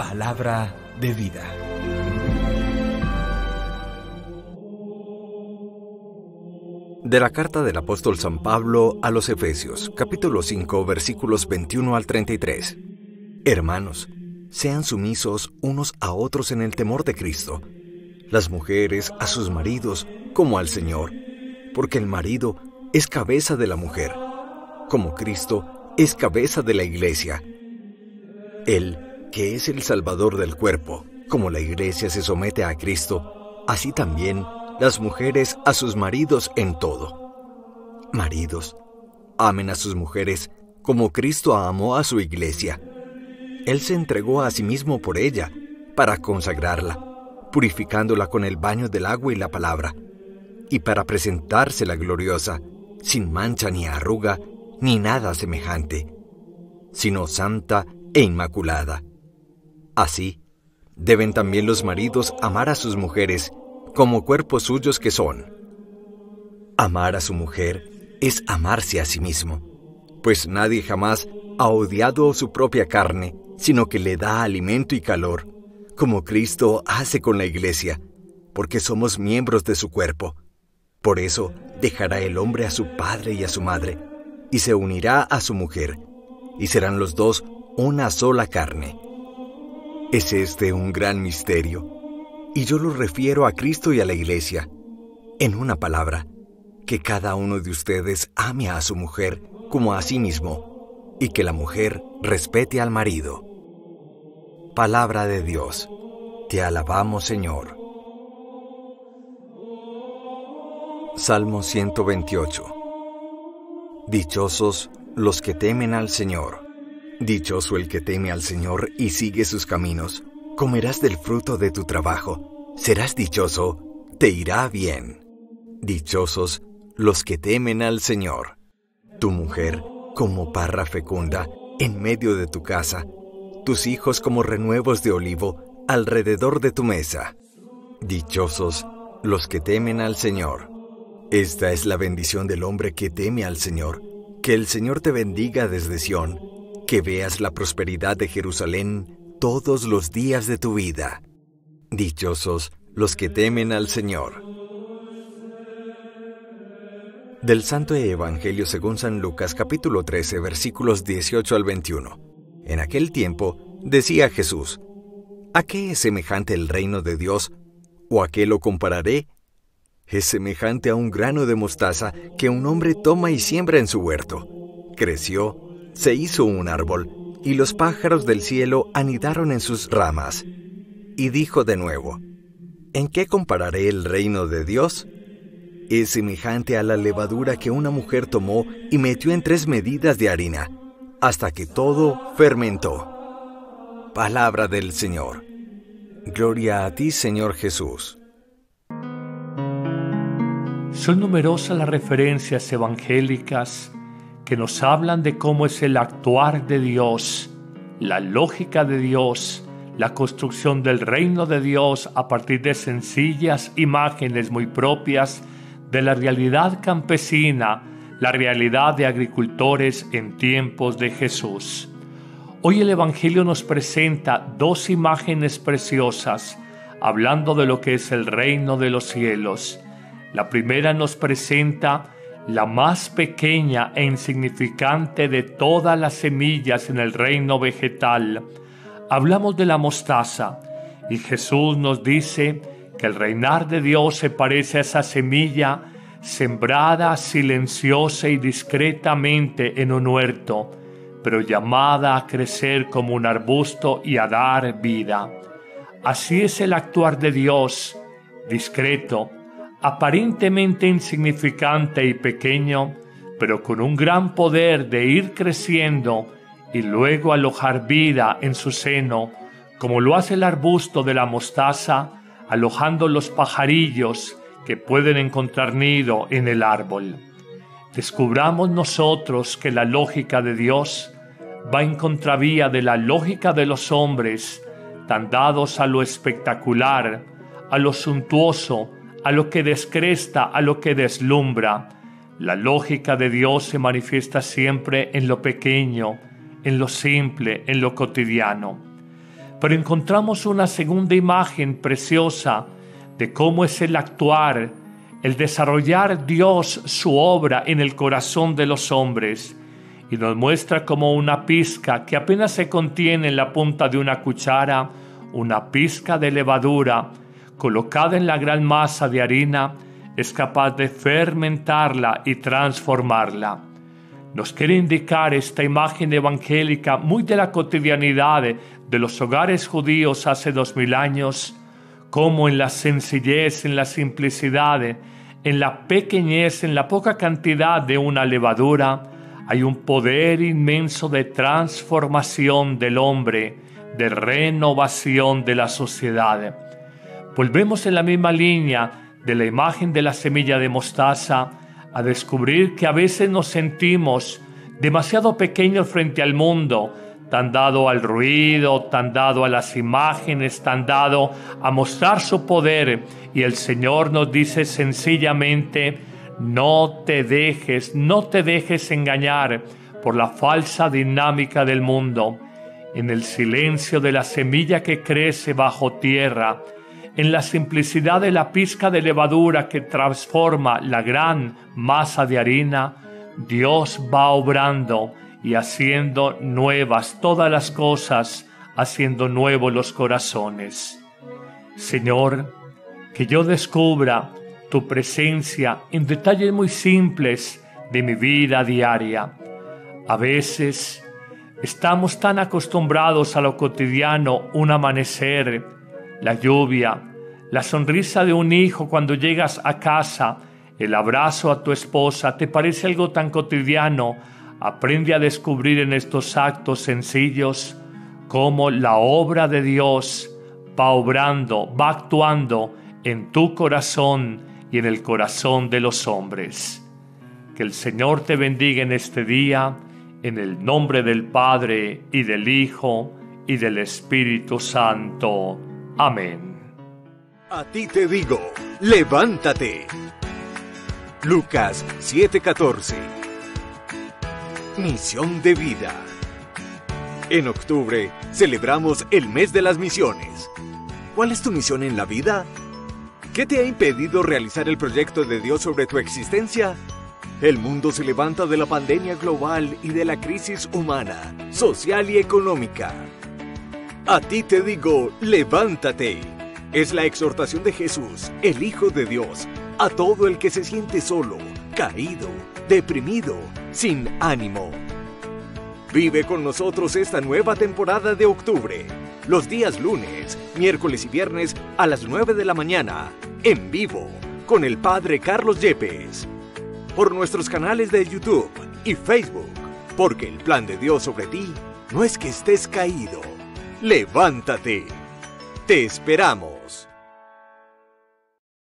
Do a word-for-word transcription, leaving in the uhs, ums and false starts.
Palabra de vida. De la carta del apóstol San Pablo a los Efesios, capítulo cinco, versículos veintiuno al treinta y tres. Hermanos, sean sumisos unos a otros en el temor de Cristo. Las mujeres a sus maridos como al Señor, porque el marido es cabeza de la mujer, como Cristo es cabeza de la iglesia. Él, que es el Salvador del cuerpo, como la iglesia se somete a Cristo, así también las mujeres a sus maridos en todo. Maridos, amen a sus mujeres como Cristo amó a su iglesia. Él se entregó a sí mismo por ella, para consagrarla, purificándola con el baño del agua y la palabra, y para presentársela gloriosa, sin mancha ni arruga, ni nada semejante, sino santa e inmaculada. Así, deben también los maridos amar a sus mujeres como cuerpos suyos que son. Amar a su mujer es amarse a sí mismo, pues nadie jamás ha odiado su propia carne, sino que le da alimento y calor, como Cristo hace con la iglesia, porque somos miembros de su cuerpo. Por eso dejará el hombre a su padre y a su madre, y se unirá a su mujer, y serán los dos una sola carne. Es este un gran misterio, y yo lo refiero a Cristo y a la iglesia. En una palabra, que cada uno de ustedes ame a su mujer como a sí mismo, y que la mujer respete al marido. Palabra de Dios. Te alabamos, Señor. Salmo ciento veintiocho. Dichosos los que temen al Señor. Dichoso el que teme al Señor y sigue sus caminos. Comerás del fruto de tu trabajo. Serás dichoso, te irá bien. Dichosos los que temen al Señor. Tu mujer como parra fecunda en medio de tu casa. Tus hijos como renuevos de olivo alrededor de tu mesa. Dichosos los que temen al Señor. Esta es la bendición del hombre que teme al Señor. Que el Señor te bendiga desde Sión, que veas la prosperidad de Jerusalén todos los días de tu vida. Dichosos los que temen al Señor. Del Santo Evangelio según San Lucas, capítulo trece, versículos dieciocho al veintiuno. En aquel tiempo decía Jesús: ¿A qué es semejante el reino de Dios? ¿O a qué lo compararé? Es semejante a un grano de mostaza que un hombre toma y siembra en su huerto. Creció, se hizo un árbol, y los pájaros del cielo anidaron en sus ramas. Y dijo de nuevo: ¿En qué compararé el reino de Dios? Es semejante a la levadura que una mujer tomó y metió en tres medidas de harina, hasta que todo fermentó. Palabra del Señor. Gloria a ti, Señor Jesús. Son numerosas las referencias evangélicas que nos hablan de cómo es el actuar de Dios, la lógica de Dios, la construcción del reino de Dios a partir de sencillas imágenes muy propias de la realidad campesina, la realidad de agricultores en tiempos de Jesús. Hoy el Evangelio nos presenta dos imágenes preciosas, hablando de lo que es el reino de los cielos. La primera nos presenta la más pequeña e insignificante de todas las semillas en el reino vegetal. Hablamos de la mostaza, y Jesús nos dice que el reinar de Dios se parece a esa semilla sembrada silenciosa y discretamente en un huerto, pero llamada a crecer como un arbusto y a dar vida. Así es el actuar de Dios, discreto, aparentemente insignificante y pequeño, pero con un gran poder de ir creciendo y luego alojar vida en su seno, como lo hace el arbusto de la mostaza, alojando los pajarillos que pueden encontrar nido en el árbol. Descubramos nosotros que la lógica de Dios va en contravía de la lógica de los hombres, tan dados a lo espectacular, a lo suntuoso, a lo que descresta, a lo que deslumbra. La lógica de Dios se manifiesta siempre en lo pequeño, en lo simple, en lo cotidiano. Pero encontramos una segunda imagen preciosa de cómo es el actuar, el desarrollar Dios su obra en el corazón de los hombres, y nos muestra como una pizca que apenas se contiene en la punta de una cuchara, una pizca de levadura colocada en la gran masa de harina, es capaz de fermentarla y transformarla. Nos quiere indicar esta imagen evangélica muy de la cotidianidad de los hogares judíos hace dos mil años, cómo en la sencillez, en la simplicidad, en la pequeñez, en la poca cantidad de una levadura, hay un poder inmenso de transformación del hombre, de renovación de la sociedad. Volvemos en la misma línea de la imagen de la semilla de mostaza a descubrir que a veces nos sentimos demasiado pequeños frente al mundo, tan dado al ruido, tan dado a las imágenes, tan dado a mostrar su poder. Y el Señor nos dice sencillamente: no te dejes, no te dejes engañar por la falsa dinámica del mundo. En el silencio de la semilla que crece bajo tierra, en la simplicidad de la pizca de levadura que transforma la gran masa de harina, Dios va obrando y haciendo nuevas todas las cosas, haciendo nuevos los corazones. Señor, que yo descubra tu presencia en detalles muy simples de mi vida diaria. A veces estamos tan acostumbrados a lo cotidiano, un amanecer, la lluvia, la sonrisa de un hijo cuando llegas a casa, el abrazo a tu esposa, te parece algo tan cotidiano. Aprende a descubrir en estos actos sencillos cómo la obra de Dios va obrando, va actuando en tu corazón y en el corazón de los hombres. Que el Señor te bendiga en este día, en el nombre del Padre, y del Hijo, y del Espíritu Santo. Amén. A ti te digo, levántate. Lucas siete catorce. Misión de vida. En octubre celebramos el mes de las misiones. ¿Cuál es tu misión en la vida? ¿Qué te ha impedido realizar el proyecto de Dios sobre tu existencia? El mundo se levanta de la pandemia global y de la crisis humana, social y económica. A ti te digo, levántate. Es la exhortación de Jesús, el Hijo de Dios, a todo el que se siente solo, caído, deprimido, sin ánimo. Vive con nosotros esta nueva temporada de octubre, los días lunes, miércoles y viernes a las nueve de la mañana, en vivo, con el Padre Carlos Yepes, por nuestros canales de YouTube y Facebook, porque el plan de Dios sobre ti no es que estés caído. ¡Levántate! ¡Te esperamos!